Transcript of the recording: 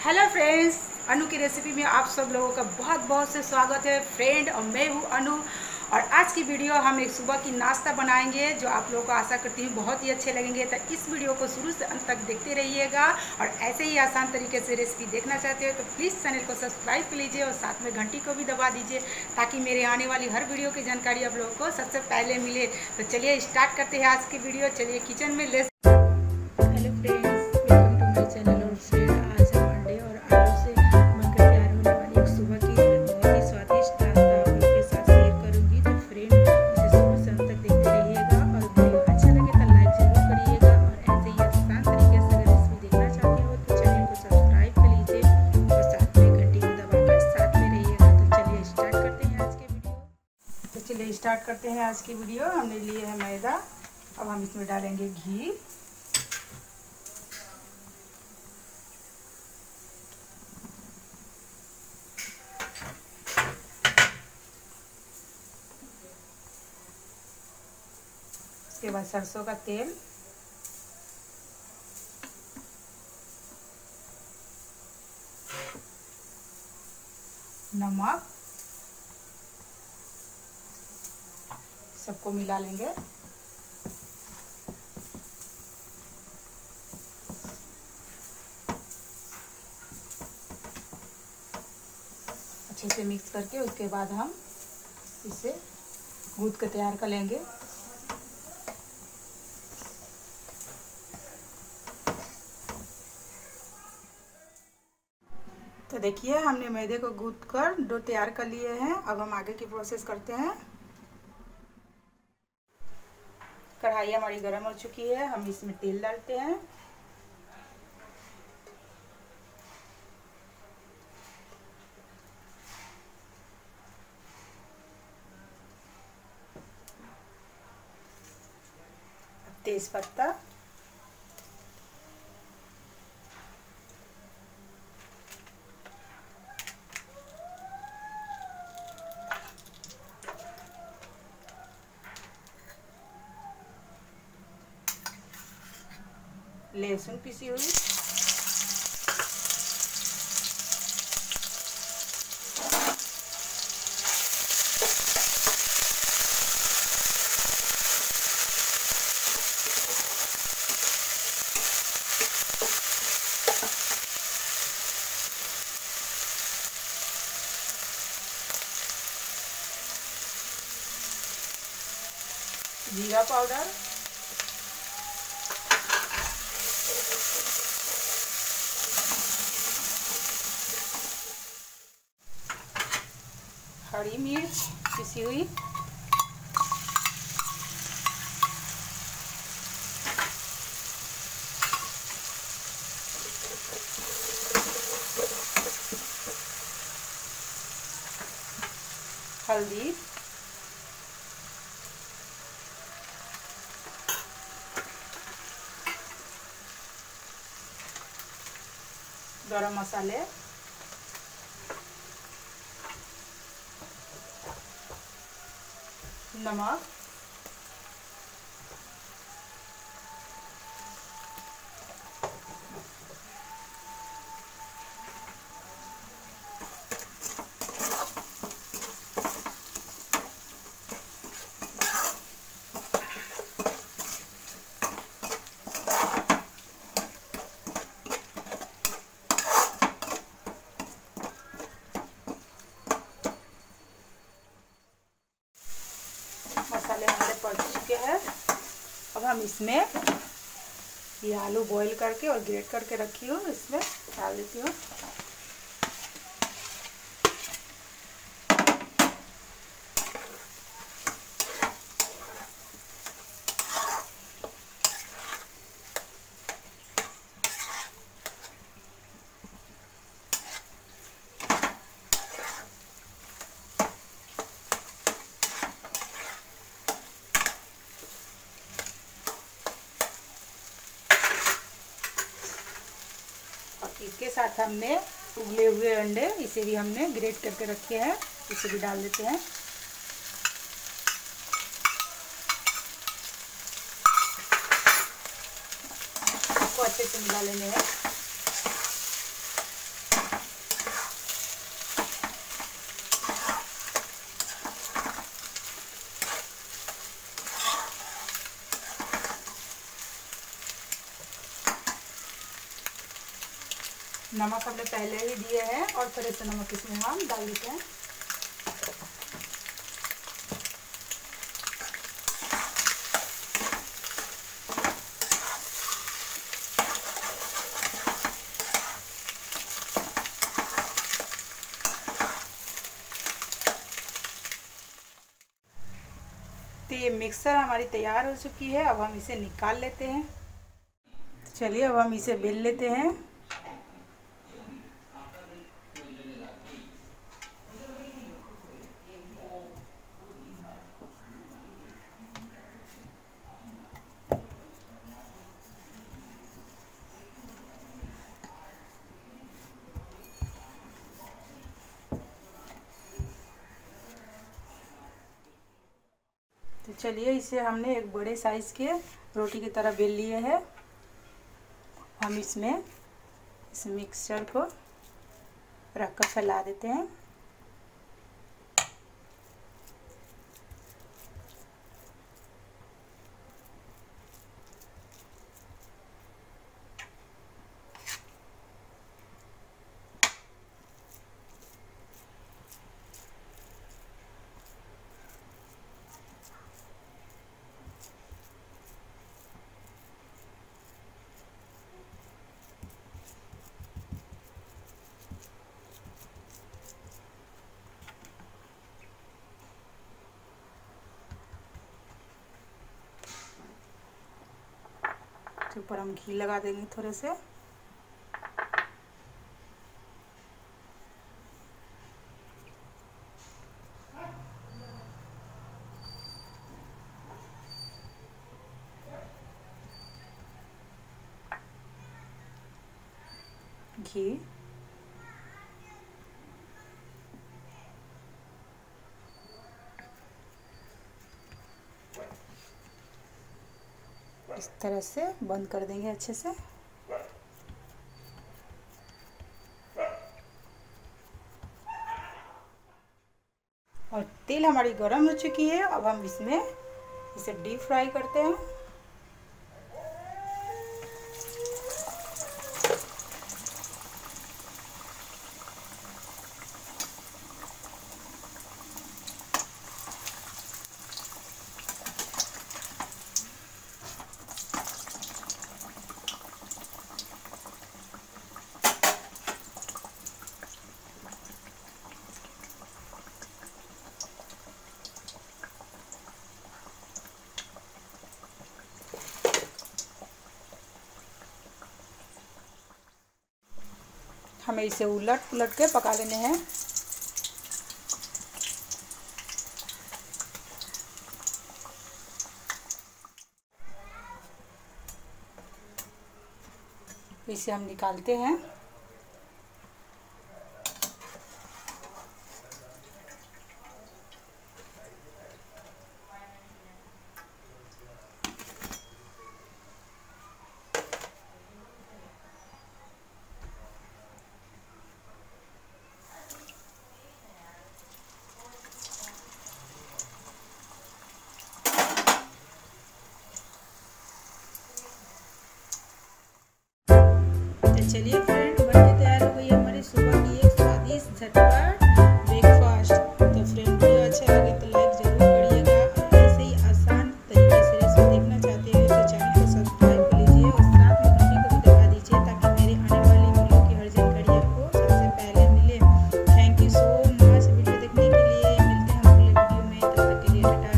Hello friends, अनु की recipe में आप सब लोगों का बहुत बहुत से स्वागत है फ्रेंड। और मैं हूँ अनु। और आज की वीडियो हम एक सुबह की नाश्ता बनाएंगे जो आप लोगों को आशा करती हूँ बहुत ही अच्छे लगेंगे। तो इस वीडियो को शुरू से अंत तक देखते रहिएगा। और ऐसे ही आसान तरीके से रेसिपी देखना चाहते हो तो प्लीज़ चैनल को सब्सक्राइब कर लीजिए और साथ में घंटी को भी दबा दीजिए ताकि मेरे आने वाली हर वीडियो की जानकारी आप लोगों को सबसे पहले मिले। तो चलिए स्टार्ट करते हैं आज की वीडियो। चलिए किचन में ले। Hello friends, welcome to my channel. और फ्रेंड, आज है मंडे और आलू से बनकर तैयार होने वाली एक सुबह की बहुत ही स्वादिष्ट नाश्ता आप लोग के साथ शेयर करूंगी। तो फ्रेंड, इसे शुरू से अंत तक देखते रहिएगा और वीडियो अच्छा लगे तो लाइक जरूर करिएगा। और ऐसे ही आसान तरीके से अगर रेसिपी देखना चाहते हो तो चैनल को सब्सक्राइब कर लीजिए और साथ में घंटी को दबाकर साथ में रहिएगा। तो चलिए स्टार्ट करते हैं आज की वीडियो। हमने लिए है मैदा। अब हम इसमें डालेंगे घी। उसके बाद सरसों का तेल, नमक, सबको मिला लेंगे। अच्छे से मिक्स करके उसके बाद हम इसे गूंथ कर तैयार कर लेंगे। तो देखिए, हमने मैदे को गूंथ कर डो तैयार कर लिए हैं। अब हम आगे की प्रोसेस करते हैं। कढ़ाई हमारी गर्म हो चुकी है। हम इसमें तेल डालते हैं। तेज पत्ता, लहसुन पिसी हुई, जीरा पाउडर, हरी मिर्च पिसी हुई, हल्दी, गरम मसाले, नमक, मसाले हमारे पड़ चुके हैं। अब हम इसमें ये आलू बॉईल करके और ग्रेट करके रखी हूँ इसमें डाल देती हूँ। इसके साथ हमने उबले हुए अंडे, इसे भी हमने ग्रेट करके रखे हैं, इसे भी डाल देते हैं। इसको अच्छे से मिला लेने हैं। नमक हमने पहले ही दिए हैं और थोड़े से नमक इसमें हम डाल देते हैं। तो ये मिक्सर हमारी तैयार हो चुकी है। अब हम इसे निकाल लेते हैं। चलिए अब हम इसे बेल लेते हैं। तो चलिए इसे हमने एक बड़े साइज़ के रोटी की तरह बेल लिए है। हम इसमें इस मिक्सचर को रखकर फैला देते हैं। ऊपर हम घी लगा देंगे थोड़े से। घी इस तरह से बंद कर देंगे अच्छे से। और तेल हमारी गर्म हो चुकी है। अब हम इसमें इसे डीप फ्राई करते हैं। हमें इसे उलट पुलट के पका लेने हैं। इसे हम निकालते हैं। चलिए फ्रेंड, बनके तैयार हो गई हमारी सुबह की एक स्वादिष्ट झटपट ब्रेकफास्ट। तो फ्रेंड, वीडियो अच्छा लगे तो लाइक जरूर करिएगा। और ऐसे ही आसान तरीके से रेसिपी देखना चाहते हैं तो चैनल को सब्सक्राइब कर लीजिए और साथ में घंटी को भी दबा दीजिए ताकि मेरे आने वाली वीडियो की हर जानकारी आपको सबसे पहले मिले। Thank you so much video देखने के लिए। मिलते हैं अगले वीडियो में, तब तक के लिए टाटा।